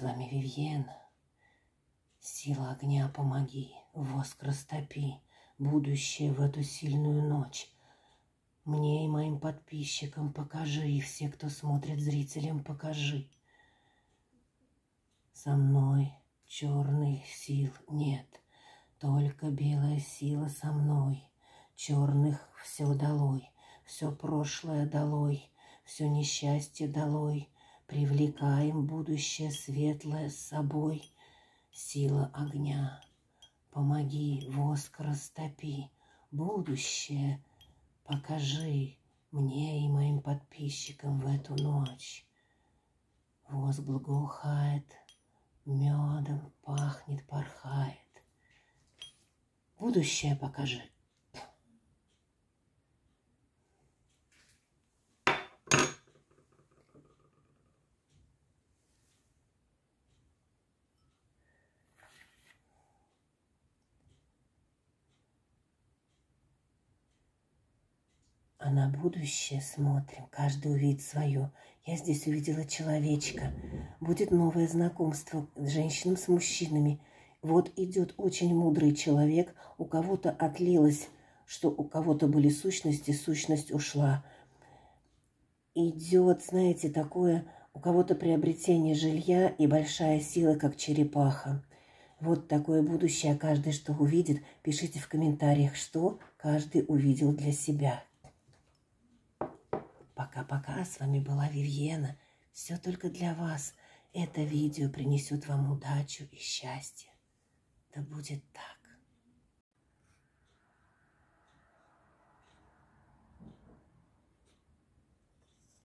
вами Вивьен. Сила огня, помоги, воск растопи, будущее в эту сильную ночь. Мне и моим подписчикам покажи, и все, кто смотрит, зрителям покажи. Со мной черных сил нет, только белая сила со мной. Черных все долой, все прошлое долой, все несчастье долой. Привлекаем будущее светлое с собой. Сила огня, помоги, воск растопи, будущее покажи мне и моим подписчикам в эту ночь. Воск благоухает, медом пахнет, порхает. Будущее покажи. А на будущее смотрим, каждый увидит свое. Я здесь увидела человечка. Будет новое знакомство с женщинами, с мужчинами. Вот идет очень мудрый человек, у кого-то отлилось, что у кого-то были сущности, сущность ушла. Идет, знаете, такое, у кого-то приобретение жилья и большая сила, как черепаха. Вот такое будущее, каждый что увидит, пишите в комментариях, что каждый увидел для себя. Пока-пока, с вами была Вивьена. Все только для вас. Это видео принесет вам удачу и счастье. Да будет так.